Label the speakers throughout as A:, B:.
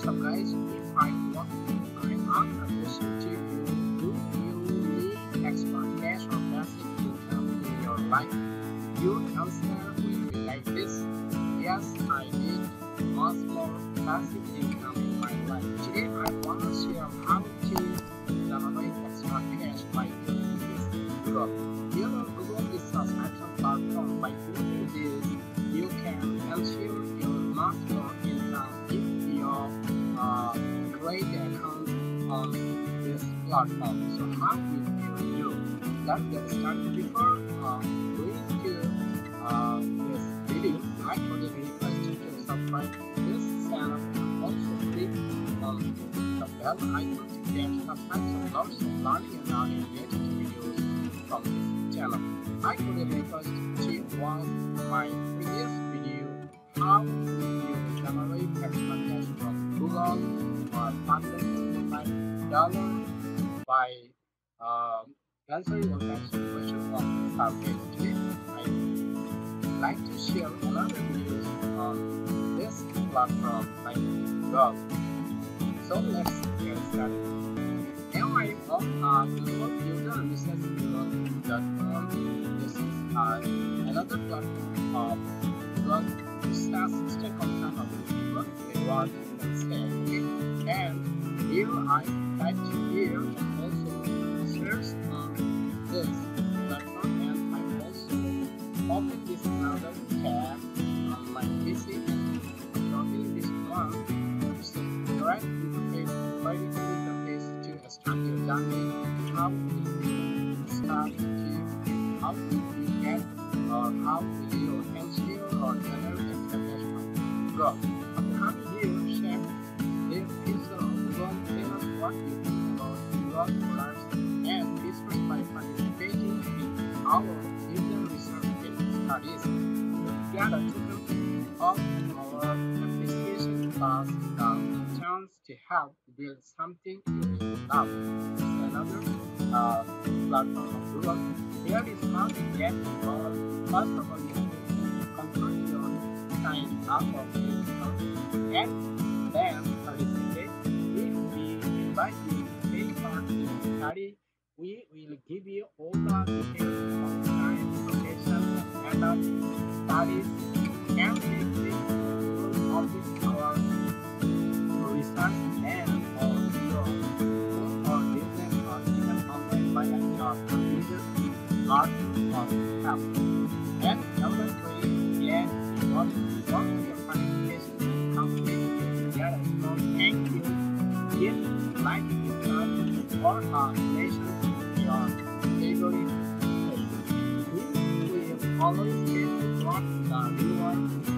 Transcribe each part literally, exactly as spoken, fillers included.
A: What's up, guys? If I want, I am a question to you. Do you need extra cash or passive income in your life? Your answer will be like this: yes, I need much more passive income in my life. Today, I want to share how to generate extra cash by using this Google. You know, Google is a subscription platform. By using this, you can ensure your much more income if you uh, create an account on this platform. So how will you do? Let's get started. Before uh, going to uh, this video, I would request you to subscribe to this channel and also click on the bell icon to get subscribed to lots of learning and learning related videos from this channel. I would request to watch my previous video, how you generate extra cash from Google or one hundred twenty-five dollars by um, answering your question on survey. Today, I would like to share another videos on this platform like Google. So let's get started. Now I am a Google user research Google dot com. This is uh, another platform of Google research system content of Google. They want to say, okay? And here I type to here and also search on this platform, and I also open this another tab on my P C and opening this one. So right interface, right interface to start your journey. How will you start to how will you get or how will you ensure or generate expectation from God? After coming here, check there is a Google tell us what you think about God products and business by participating in our user research studies. We get a total of our appreciation class the chance to help build something you love. This is another uh, platform of Google. Here is how to get involved. First of all, you have to confirm your sign up of this account and then participate. If we invite you to take part in the study, we will give you all the details of time, location, and method studies and take this of this our research and or your own or business or even online by your computer or or help. And number three, get involved involved in your participation and complete your get a strong thank you. Give like income or a donation to your favorite place. We will always get what the reward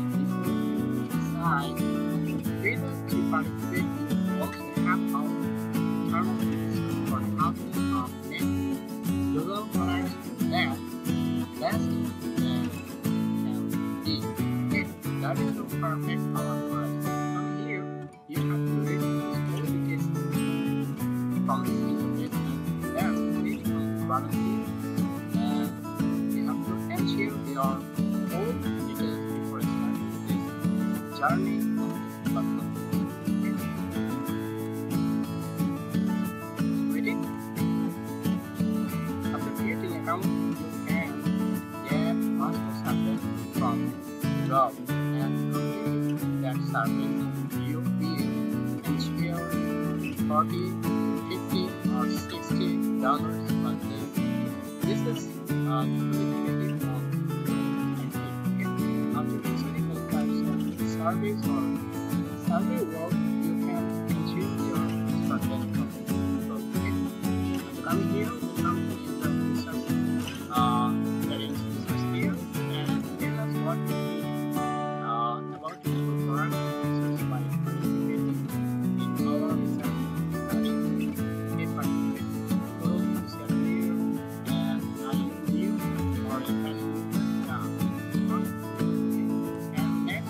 A: is decide whether to participate. You also have our terms for housing of many Google products that best and can be. Okay, that is the perfect our products. From here, you have to read this qualification from this interface and then click on button here, and you have to ensure your whole details before starting this journey of this platform. Okay. Waiting. After creating an account, you can get multiple services from Google, and completing that service, you will ensure forty, fifty, or sixty dollars per day. This is uh, indicative of okay. After considering all types of service or survey work, you can ensure your strategy of okay. Coming here, you come in the research uh, that is research here and tell us what you think uh, about the product research by participating in our research study. If participating in the group, you share here and are you new or you can down. And next,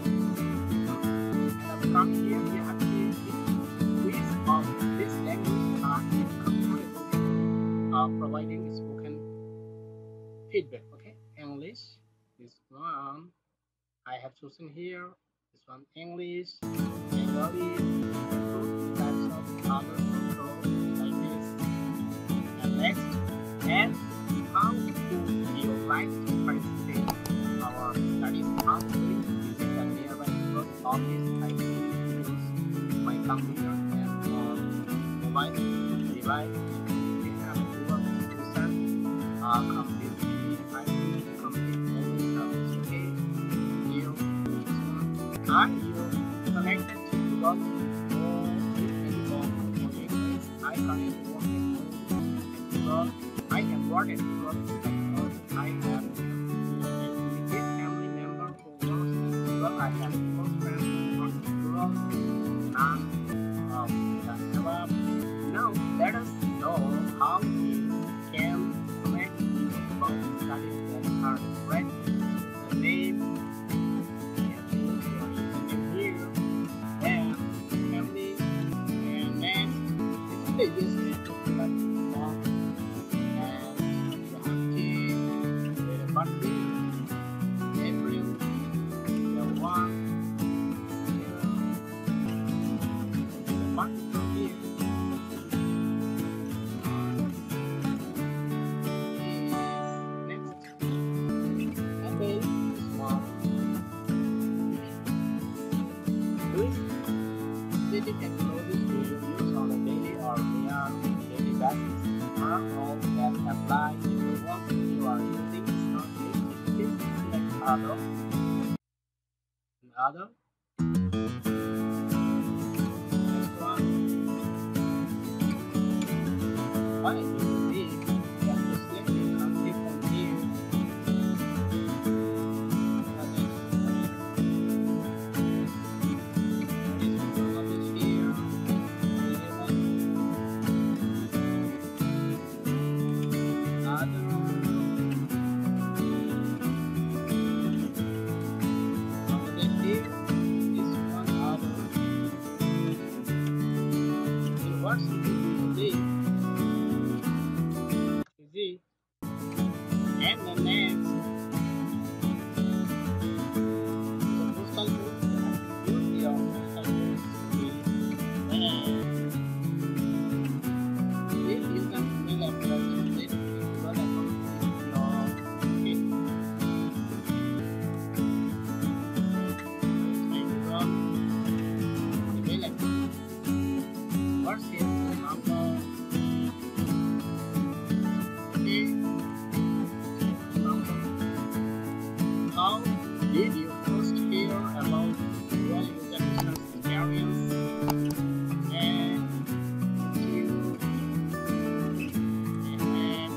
A: and after coming here, you have to quiz of this language are you comfortable uh, providing spoken feedback. Okay, English, this one I have chosen here, this one English, and very good types of other control like this. And next, and how would you like to participate in our studies monthly using the nearby network office? I use my computer and or mobile device. We have a Google research, uh, complete I will complete every service. Okay, you are you connected to Google or any of English? I currently work at Google. I can work at Google because I have a immediate family member who works at Google. I have close friends who work at Google, and um, that's about. Now let us know how we can connect about studies that are ready. The name and your username here, and family, and next this is the username to select the form, and you have to create a button, April, the one, here, the button from here. Specific technologies do you use on a daily or near daily basis? Are all that apply to the work you are using is not listed. Please select other and other. Next one. Why do you think that the selecting and click on here? And the next is a postal code. Use your postal code and please use an email address to set your account with your pin. Email address. What's your phone number? How did you first hear about dual user research experience? And you and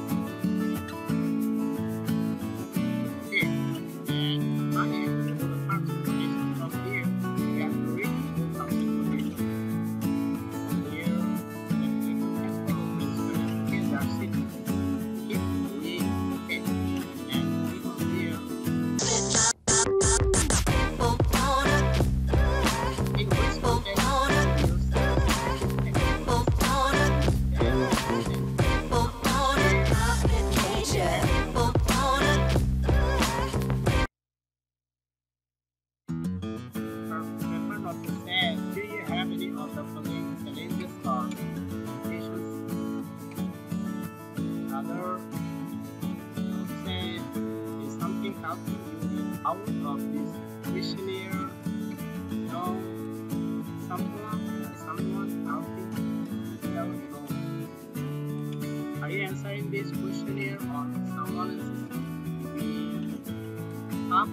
A: okay, and I am the first information from here. We have to read some information here. Let's take a look at the kids are sitting. Keep reading, okay, and click on here. Do you have any of the following challenges or limitations? Other say is something helping you out of this questionnaire? No, someone, someone helping you know. Are you answering this questionnaire or someone else's? We up.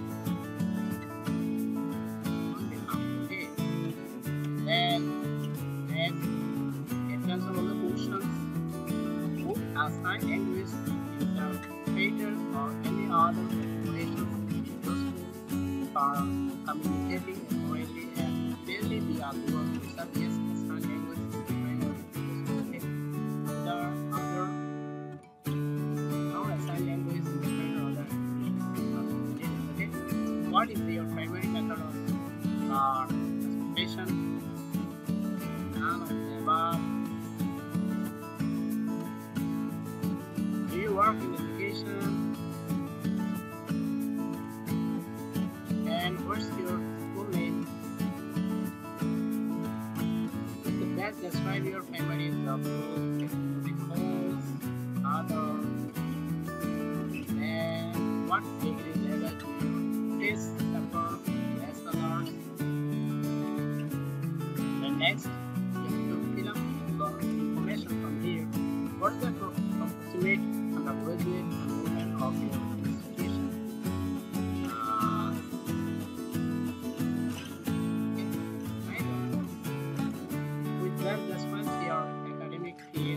A: And next, in terms of the questions, would a sign language interpreter or any other operations be useful for communicating accurately and clearly via Google Research? Yes, a sign language interpreter is useful. The other, no, a sign language interpreter or the okay. What is your primary method of uh, transportation? None of the above. Do you work in education? And what's your school name? describe your primary job roles, technology calls, other, and what degree level do you test support bachelor's. The next, you have to fill up the information from here. What's the approximate undergraduate enrollment of your institution? Uh, I don't know. With that, just once your academic field,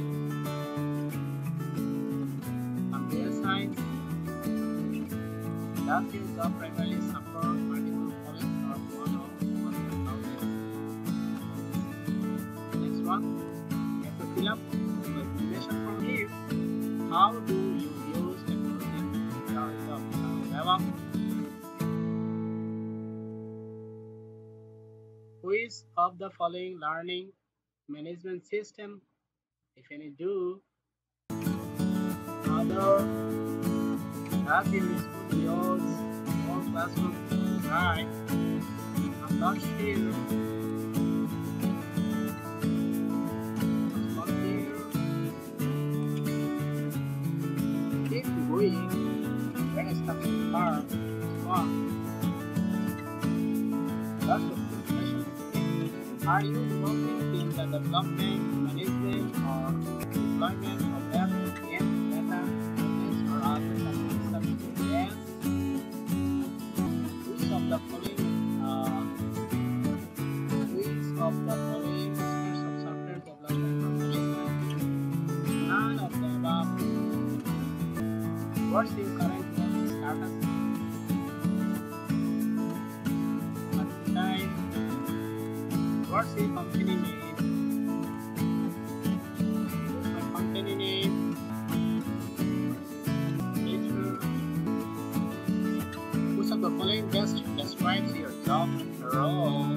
A: computer science, does your job primarily support multiple colleges or one or one colleges? Next one, you have to fill up the information from here. How do you use technology in your job? Now, which of the following learning management system, if any, do other have your school use more classroom? Right? I'm not sure. Not here. Keep going. When I stop the car, it's one. That's the question. Are you involved in the development, management, or deployment of apps and data analytics or other services? Yes. Which of the following uh, which of the following aspects of software development or management? None of the above. What's your current work status? At the time, what's your company name? What's my company name? Later, which of the following best describes your job role?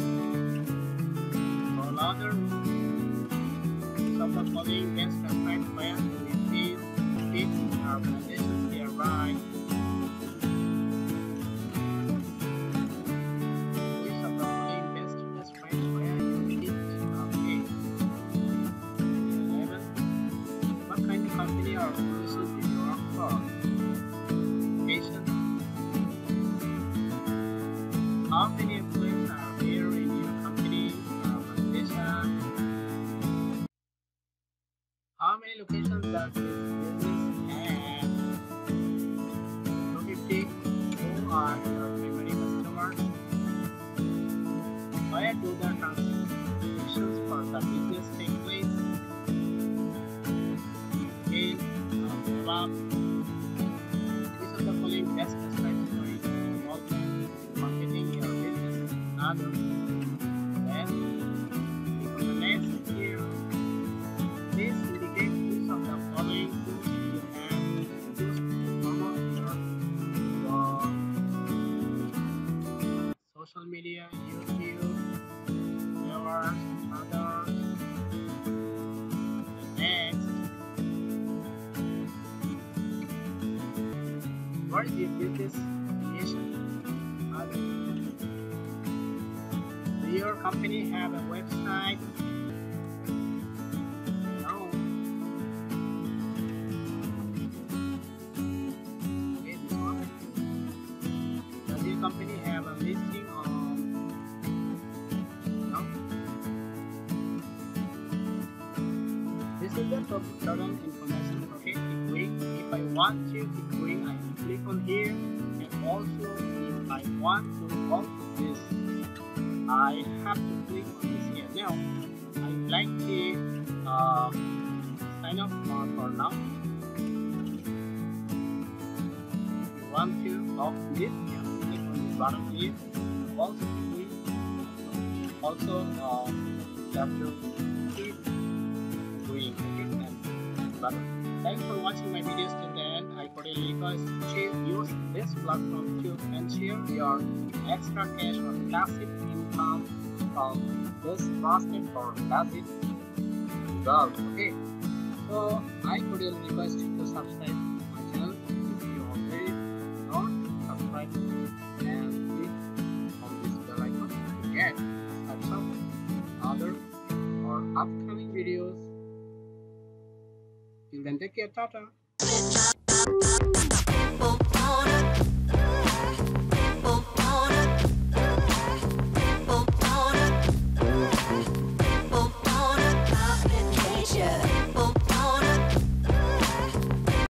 A: Or other, which of the following best describes where we feel fit in our organizations here, right? Which of the following best describes where you fit in our case? eleven. What kind of company or organization do you work for? Location. How many employees are here in your company or organization? How many locations does this business have? two hundred fifty. Who are your primary customers? Where do the transactions for the business take place? Okay, above. Which of the following best describes your involvement in marketing your business? Another. Then, click on the next here. This indicates which of the following tools you have used to promote your, your social media, YouTube, viewers, others. Next, what is your business affiliation? Other. Do your company have a website? No. Okay, this one. Does your company have a listing on? No. This is the total information. Okay, keep going. If I want to keep going, I can click on here, and also if I want to alter this, I have to click on this here. Now, I'd like to uh, sign up for, for now. If you want to off this, you have to click on this button here. Also, keep going. Also, uh, you have to keep going. Okay, and button. Thanks for watching my videos till the end. I cordially request you to use this platform to ensure your extra cash or passive income from this basket or passive job. Okay, so I cordially request you to subscribe my channel if you already not subscribed, and click on this bell icon to get types of other or upcoming videos Till then, take care. Tata.